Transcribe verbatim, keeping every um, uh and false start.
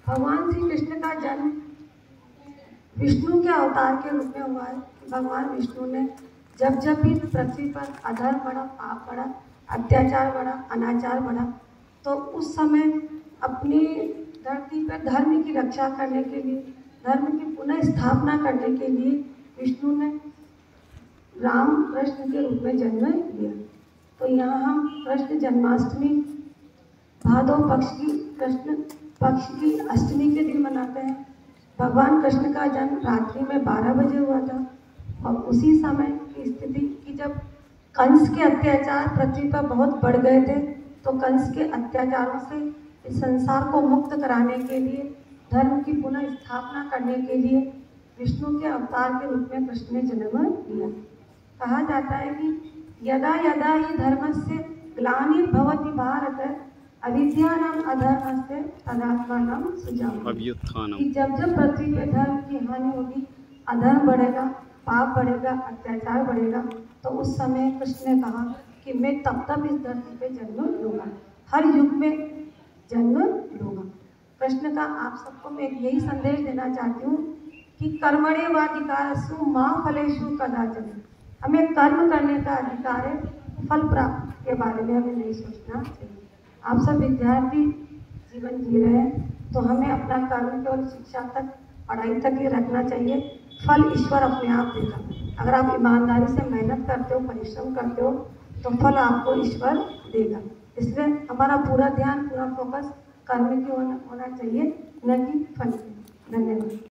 भगवान श्री कृष्ण का जन्म विष्णु के अवतार के रूप में हुआ है। भगवान विष्णु ने जब जब भी पृथ्वी पर अधर्म बढ़ा, पाप बढ़ा, अत्याचार बढ़ा, अनाचार बढ़ा, तो उस समय अपनी धरती पर धर्म की रक्षा करने के लिए, धर्म की पुनः स्थापना करने के लिए विष्णु ने राम कृष्ण के रूप में जन्म लिया। तो यहाँ हम कृष्ण जन्माष्टमी भादव पक्ष की कृष्ण पक्ष की अष्टमी के दिन मनाते हैं। भगवान कृष्ण का जन्म रात्रि में बारह बजे हुआ था और उसी समय की स्थिति कि जब कंस के अत्याचार पृथ्वी पर बहुत बढ़ गए थे, तो कंस के अत्याचारों से इस संसार को मुक्त कराने के लिए, धर्म की पुनः स्थापना करने के लिए विष्णु के अवतार के रूप में कृष्ण ने जन्म लिया। कहा जाता है कि यदा यदा ही धर्मस्य ग्लानिर्भवति भारत अविद्यानाम अधर्मस्य तदात्मानं सृजाम्यहम्। कि जब जब पृथ्वी पे धर्म की हानि होगी, अधर्म बढ़ेगा, पाप बढ़ेगा, अत्याचार बढ़ेगा, तो उस समय कृष्ण ने कहा कि मैं तब तब इस धरती पे जन्म लूँगा, हर युग में जन्म लूँगा। कृष्ण का आप सबको मैं यही संदेश देना चाहती हूँ कि कर्मण्येवाधिकारस्तु मा फलेषु कदाचन। हमें कर्म करने का अधिकार है, फल प्राप्ति के बारे में हमें नहीं सोचना चाहिए। आप सब विद्यार्थी जीवन जी रहे हैं, तो हमें अपना कर्म केवल शिक्षा तक, पढ़ाई तक ही रखना चाहिए। फल ईश्वर अपने आप देगा। अगर आप ईमानदारी से मेहनत करते हो, परिश्रम करते हो, तो फल आपको ईश्वर देगा। इसलिए हमारा पूरा ध्यान, पूरा फोकस कर्म की होना, होना चाहिए, न कि फल की। धन्यवाद।